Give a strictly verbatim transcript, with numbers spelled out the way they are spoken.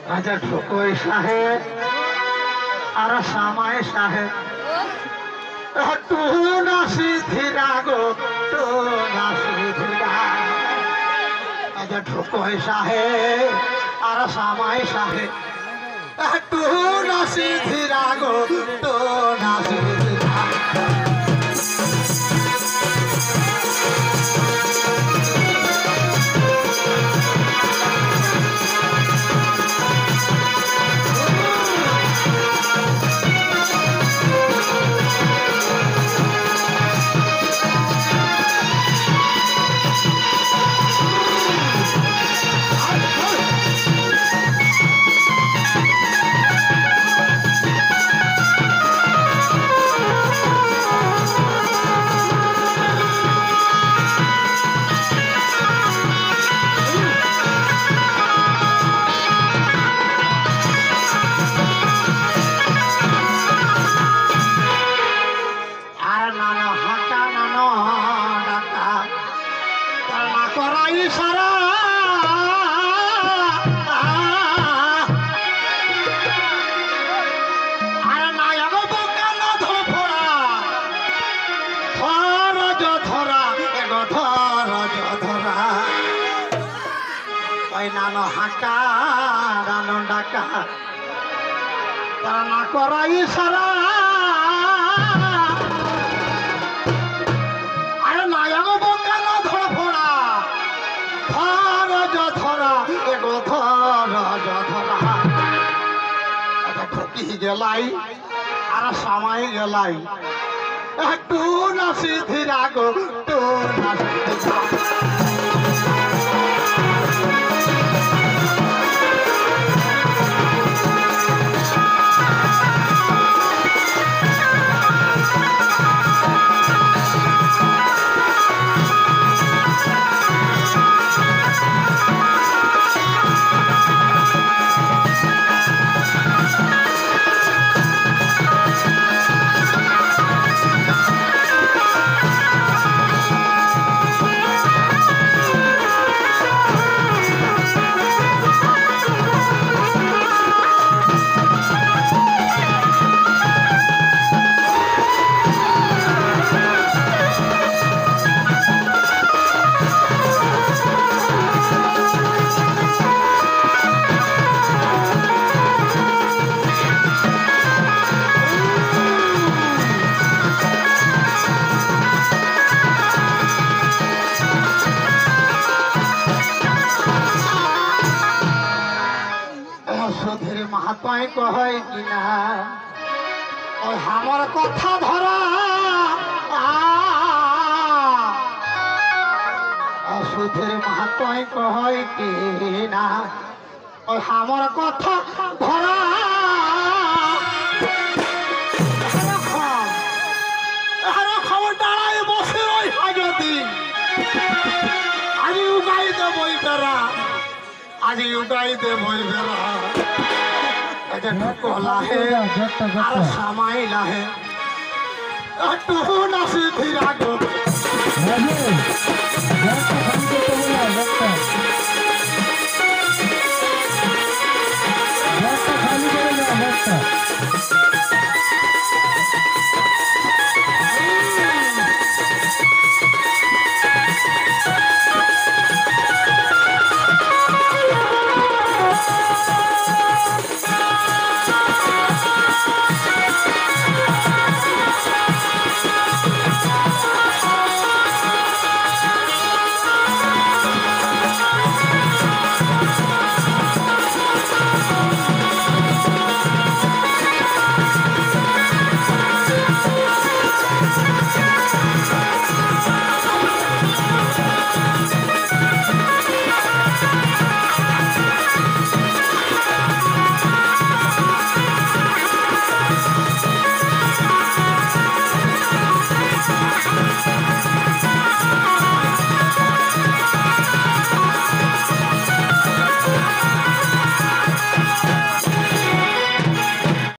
राजा ठोकोई साहेब और सामाय साहेब तू ना सीधिरा गो तू ना सीधिरा राजा ठोकोई साहेब और सामाय साहेब तू ना सीधिरा गो तू ना सीधिरा नानो हाका नानो डाका ना कराई सारा अरे नायक बंगा ना धर फोड़ा धर जो धरा एगो धर जो धरा ठकी गेलाई और समय गेलाई तू ना सीधिरा गो तू ना सीधिरा महात्मा कहे कि ना और हमार कथा धरा सुधीर महात्मा कहे कि ना और हमार कथा धरा खबर डालाय बसे रही हाजती आज उगाई दे बई बेरा आज उगाई दे बई बेरा लाहे और समय लाहे तू ना सीधिरा गो खाली